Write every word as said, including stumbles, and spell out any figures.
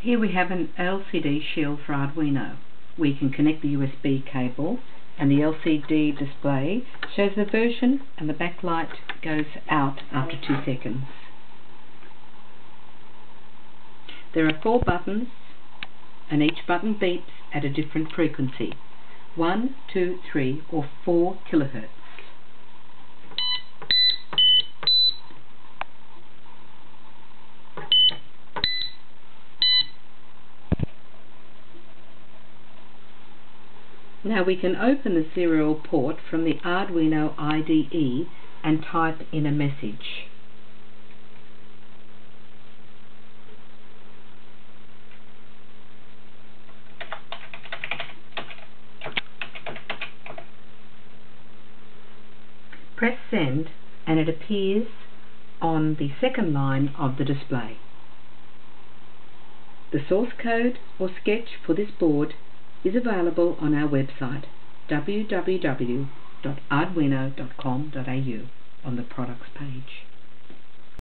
Here we have an L C D shield for Arduino. We can connect the U S B cable, and the L C D display shows the version, and the backlight goes out after two seconds. There are four buttons, and each button beeps at a different frequency, one, two, three or four kilohertz. Now we can open the serial port from the Arduino I D E and type in a message. Press send and it appears on the second line of the display. The source code or sketch for this board is available on our website w w w dot arduino dot com dot a u on the products page.